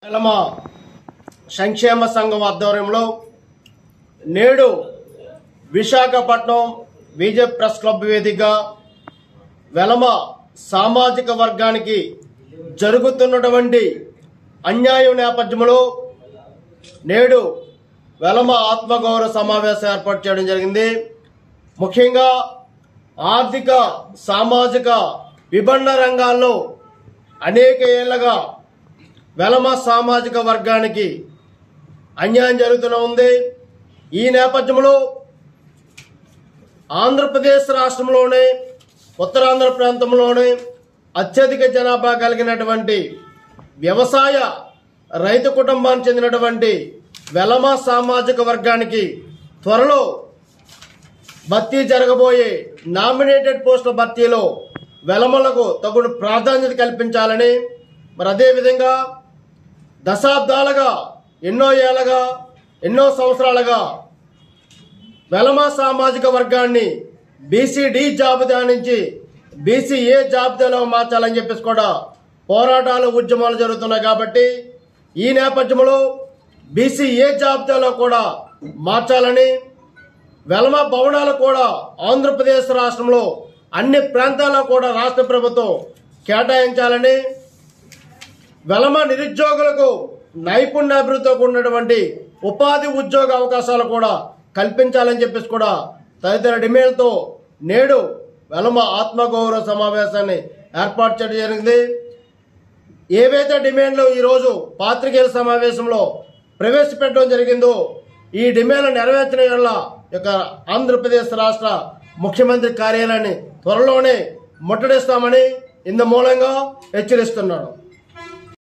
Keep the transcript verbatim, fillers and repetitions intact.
వెలమ సంక్షేమ సంఘం ఆధ్వర్యంలో నేడు విశాఖపట్నం బీజేపీ ప్రెస్ క్లబ్ వేదికగా వెలమ సామాజిక వర్గానికి జరుగుతున్నటువంటి అన్యాయం నేపథ్యంలో నేడు వెలమ ఆత్మగౌరవ సమావేశం ఏర్పాటు చేయడం జరిగింది. ముఖ్యంగా ఆర్థిక సామాజిక విభిన్న రంగాల్లో అనేక ఏళ్లుగా వెలమ సామాజిక వర్గానికి అన్యాయం జరుగుతూనే ఉంది. ఈ నేపథ్యంలో ఆంధ్రప్రదేశ్ రాష్ట్రంలోనే ఉత్తరాంధ్ర ప్రాంతంలోనే అత్యధిక జనాభా కలిగినటువంటి వ్యవసాయ రైతు కుటుంబానికి చెందినటువంటి వెలమ సామాజిక వర్గానికి త్వరలో భర్తీ జరగబోయే నామినేటెడ్ పోస్టుల భర్తీలో వెలమలకు తగు ప్రాధాన్యత కల్పించాలని, మరి అదేవిధంగా దశాబ్దాలుగా ఎన్నో ఏళ్ళగా ఎన్నో సంవత్సరాలుగా వెలమ సామాజిక వర్గాన్ని బీసీడీ జాబితా నుంచి బీసీఏ జాబితాలో మార్చాలని చెప్పేసి కూడా పోరాటాలు ఉద్యమాలు జరుగుతున్నాయి. కాబట్టి ఈ నేపథ్యంలో బీసీఏ జాబితాలో కూడా మార్చాలని, వెలమ భవనాలు కూడా ఆంధ్రప్రదేశ్ రాష్ట్రంలో అన్ని ప్రాంతాల్లో కూడా రాష్ట్ర ప్రభుత్వం కేటాయించాలని, వెలమ నిరుద్యోగులకు నైపుణ్యాభివృద్ధితో కూడినటువంటి ఉపాధి ఉద్యోగ అవకాశాలు కూడా కల్పించాలని చెప్పేసి కూడా తదితర డిమాండ్లతో నేడు వెలమ ఆత్మగౌరవ సమావేశాన్ని ఏర్పాటు చేయడం జరిగింది. ఏవైతే డిమాండ్లు ఈరోజు పాత్రికేయుల సమావేశంలో ప్రవేశపెట్టడం జరిగిందో ఈ డిమాండ్లు నెరవేర్చిన వల్ల యొక్క ఆంధ్రప్రదేశ్ రాష్ట్ర ముఖ్యమంత్రి కార్యాలయాన్ని త్వరలోనే ముట్టడిస్తామని ఇందు మూలంగా హెచ్చరిస్తున్నాడు.